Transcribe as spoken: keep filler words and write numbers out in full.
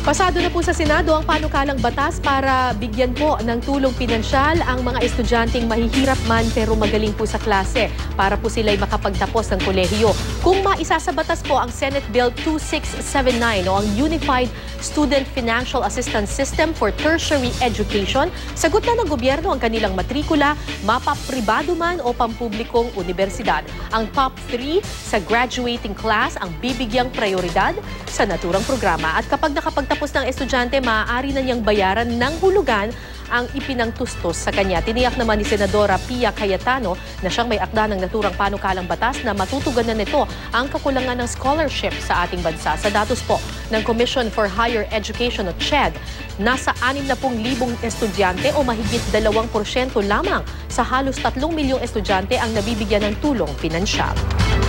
Pasado na po sa Senado ang panukalang batas para bigyan po ng tulong pinansyal ang mga estudyanteng mahihirap man pero magaling po sa klase para po sila'y makapagtapos ng kolehiyo. Kung maisa sa batas po ang Senate Bill two six seven nine o ang Unified Student Financial Assistance System for Tertiary Education, sagot na ng gobyerno ang kanilang matrikula, mapapribado man o pampublikong universidad. Ang top three sa graduating class ang bibigyang prioridad sa naturang programa. At kapag nakapagtapos ng estudyante, maaari na niyang bayaran ng hulugan ang ipinangtustos sa kanya. Tiniyak naman ni Senadora Pia Cayetano na siyang may akda ng naturang panukalang batas na matutugunan nito ang kakulangan ng scholarship sa ating bansa. Sa datos po ng Commission for Higher Education o C H E D, nasa anim na pung libong estudyante o mahigit dalawang porsyento lamang sa halos tatlong milyong estudyante ang nabibigyan ng tulong pinansyal.